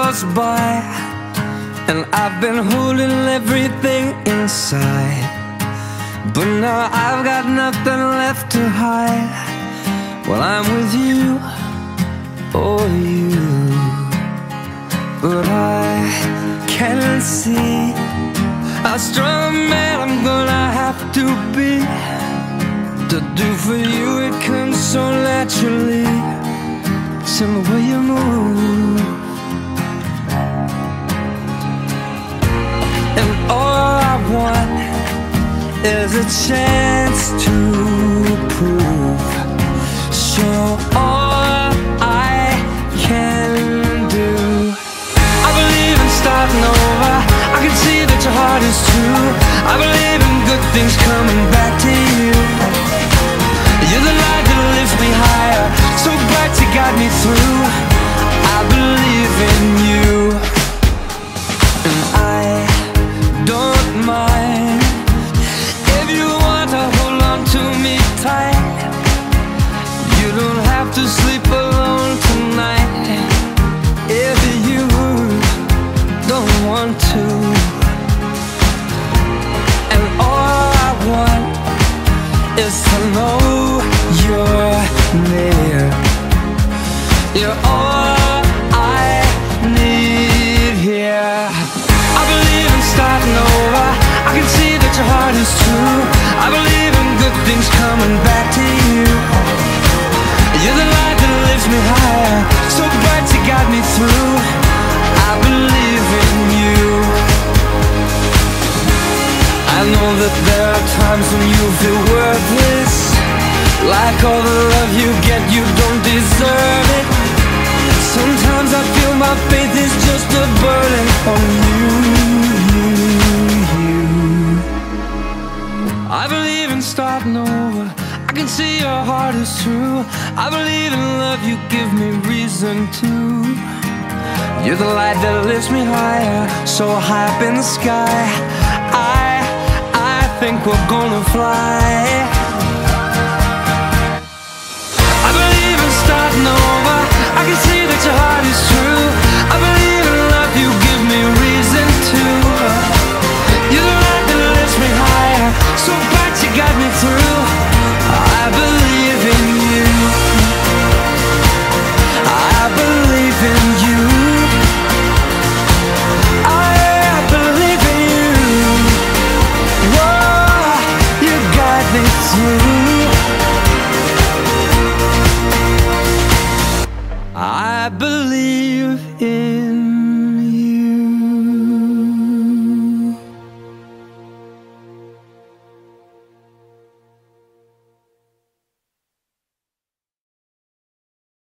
goes by, and I've been holding everything inside, but now I've got nothing left to hide. Well, I'm with you, oh you, but I can't see how strong a man I'm gonna have to be to do for you. It comes so naturally, it's in the way you move. And all I want is a chance to prove, show all I can do. I believe in starting over, I can see that your heart is true. I believe in good things coming back to you. You're the light that lifts me higher, so bright you got me through. I believe in you, and I don't mind if you want to hold on to me tight. You don't have to sleep alone tonight if you don't want to. And all I want is to know you're near. You're all I need here. I believe in starting over, I can see that your heart is true. I believe in good things coming back to you. You're the light that lifts me higher, so bright you got me through. I believe in you. I know that there are times when you feel worthless, like all the love you get, you don't deserve it. Sometimes I feel my faith is just a burden on you. I believe in starting over, I can see your heart is true. I believe in love, you give me reason to. You're the light that lifts me higher, so high up in the sky. I think we're gonna fly. I believe in starting over, I can see that your heart is true.